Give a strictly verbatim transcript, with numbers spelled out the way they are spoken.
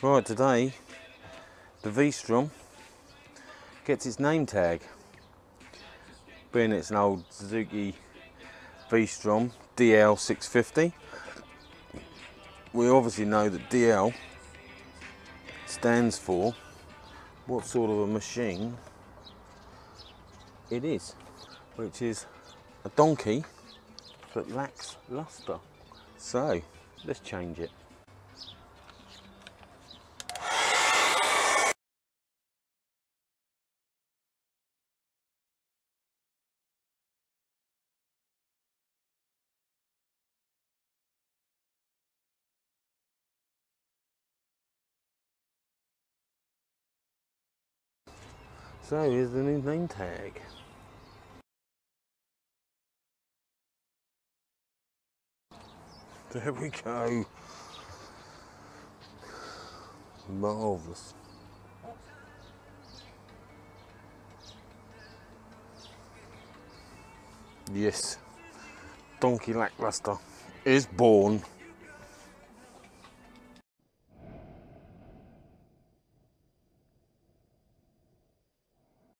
Right, today the V-Strom gets its name tag. Being it's an old Suzuki V-Strom D L six fifty, we obviously know that D L stands for what sort of a machine it is, which is a donkey that lacks luster. So let's change it. So here's the new name tag. There we go. Marvellous. Yes, donkey lackluster is born.